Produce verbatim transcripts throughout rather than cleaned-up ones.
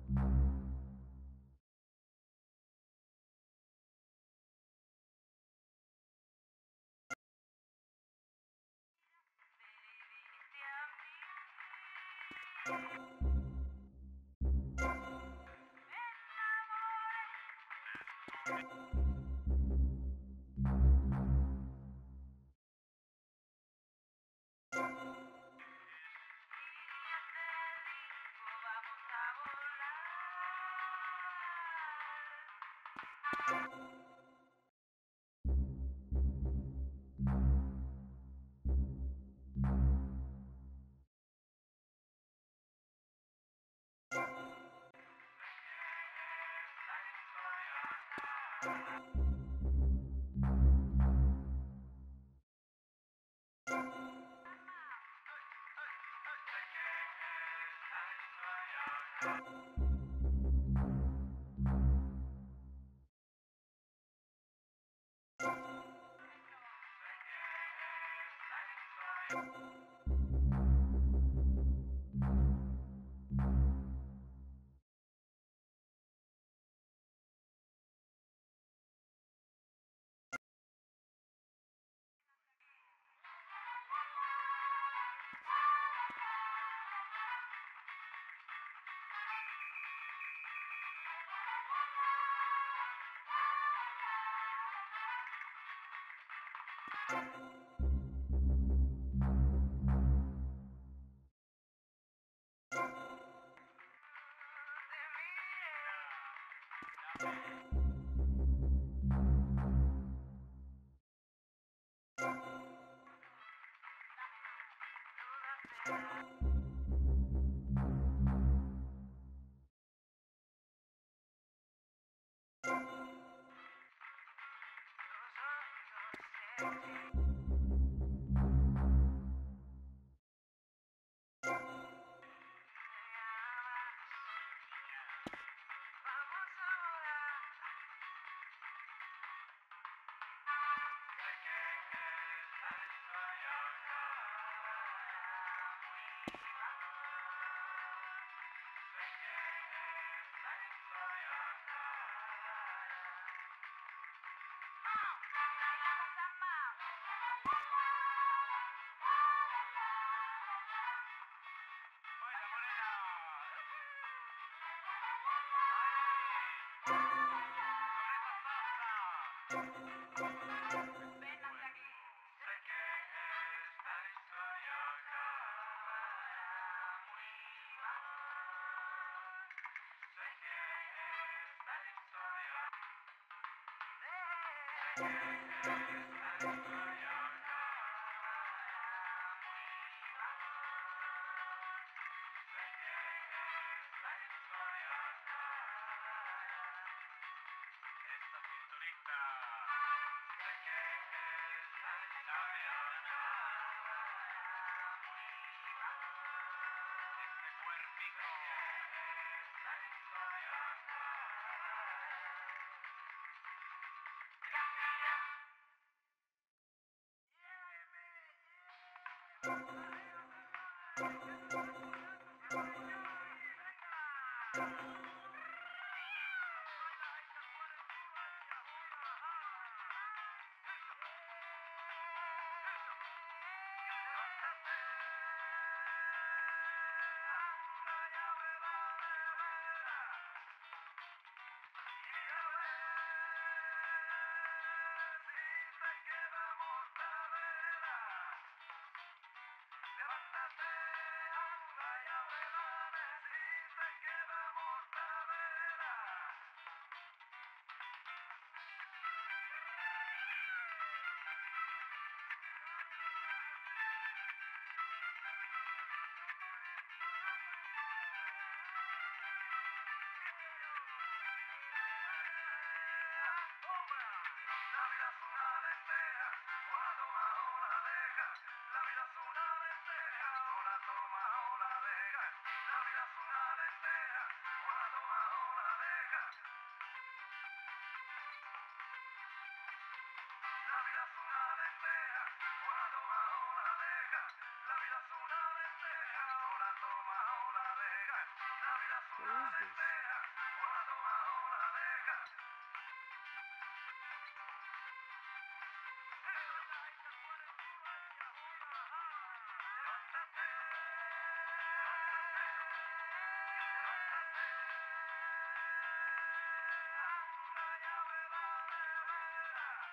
Levántate, anda y abre la si te queda mortadela.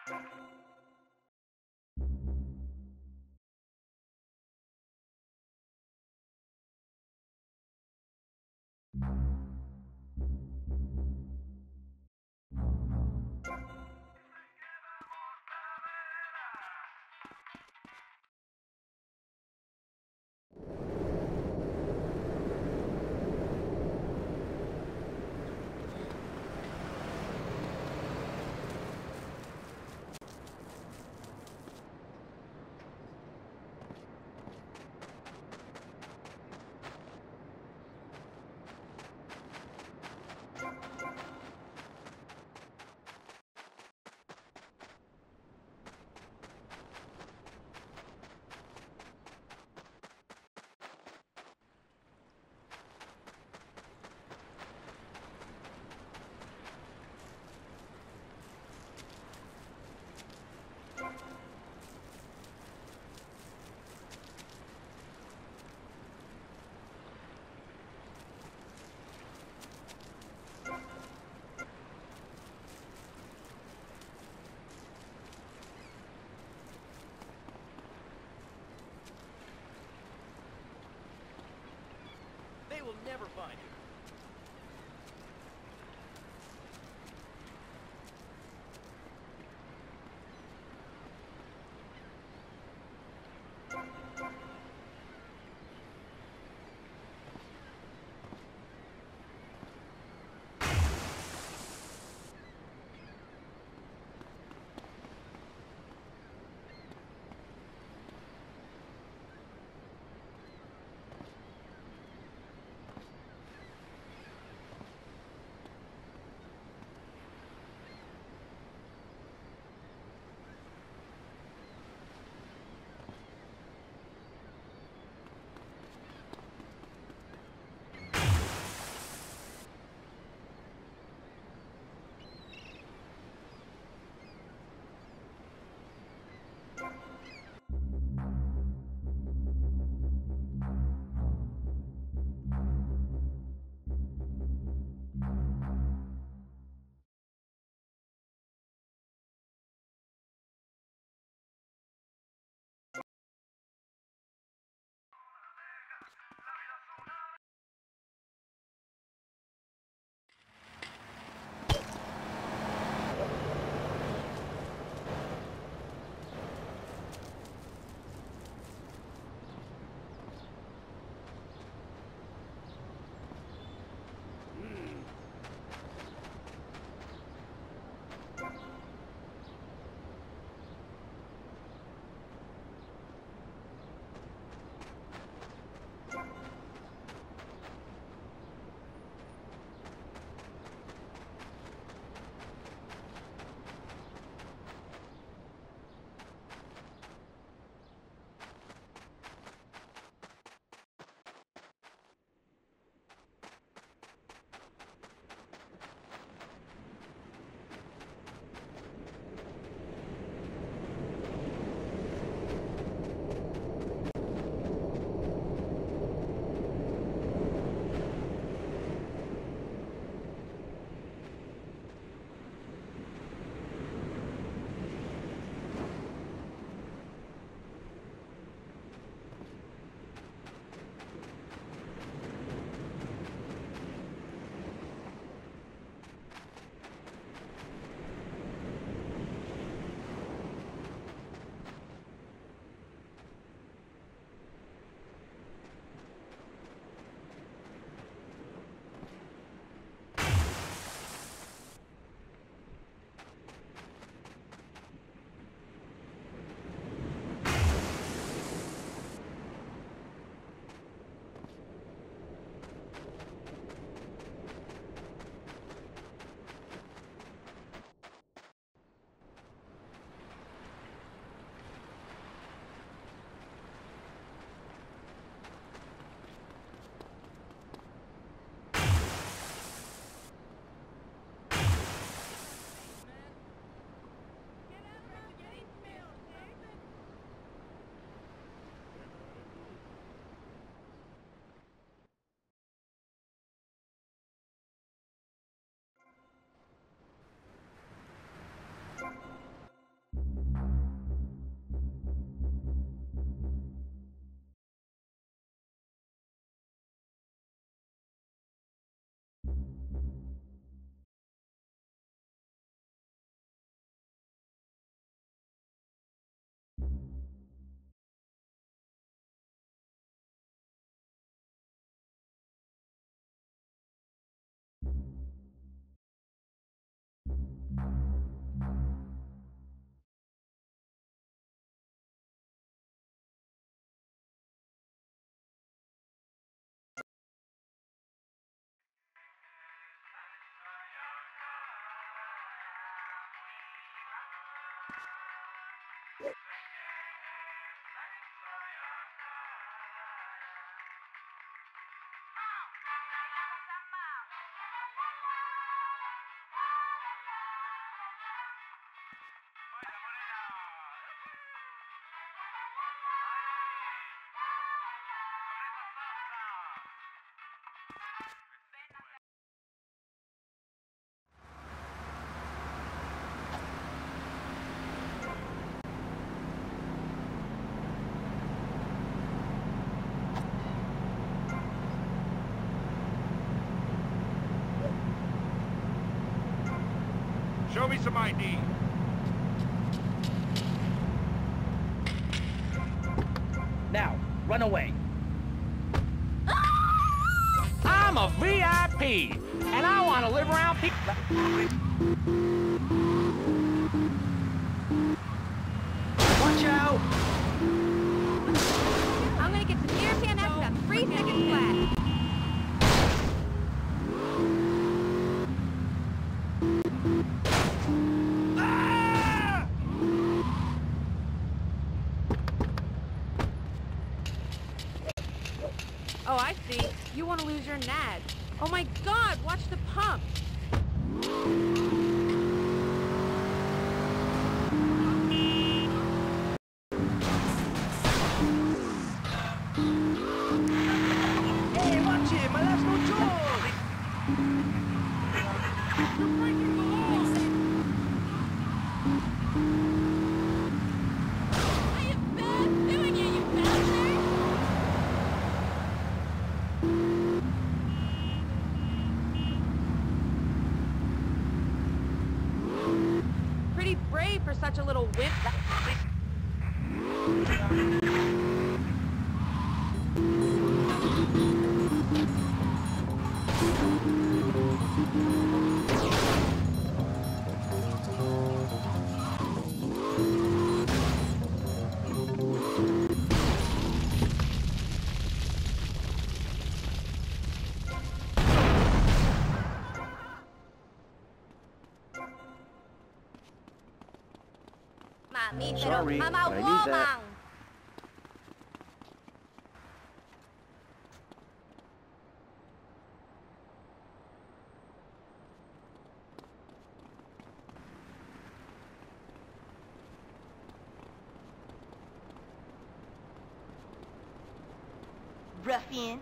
They will never find you. Show me some I D. Now, run away. I'm a V I P, and I want to live around people. Watch out! I'm gonna get some European after about three seconds flat. Oh, I see. You want to lose your nag. Oh my God, watch the pump. Hey, watch it! My last no choice! You're breaking the law! I am bad doing you, you bastard! Pretty brave for such a little wimp. Sorry, but I need that. Ruffian.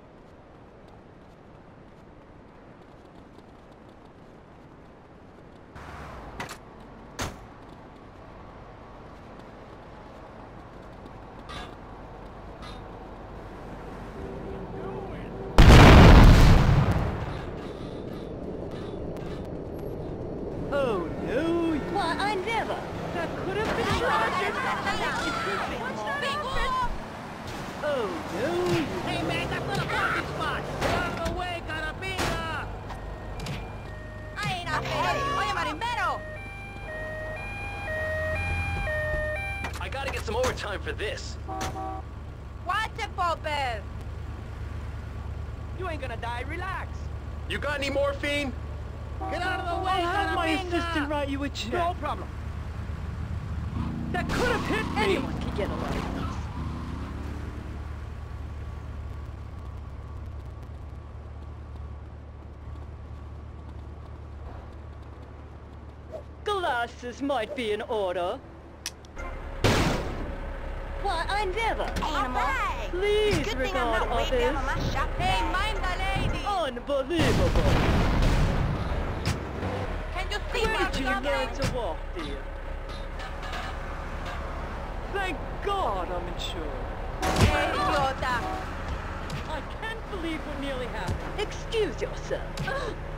Oh no! Why, I never. That could have been tragic! Oh no! Hey, man, that's not a parking spot. Get out of the way, carabina. I ain't off it. Oye, marimbero. I gotta get some overtime for this. Watch it, Popper. You ain't gonna die, relax. You got any morphine? Get out of the way, I'll have my carabina. assistant write you a check. No problem. That could have hit me! Anyone can get away. Glasses might be in order. Why, I never. Animal. Please Good thing I'm regard not way down on others. my shop. Hey, mind the lady. Unbelievable! Can you see Where what's did you learn happening? to walk, dear? Thank God I'm insured. Hey, idiota. I can't believe what nearly happened. Excuse yourself.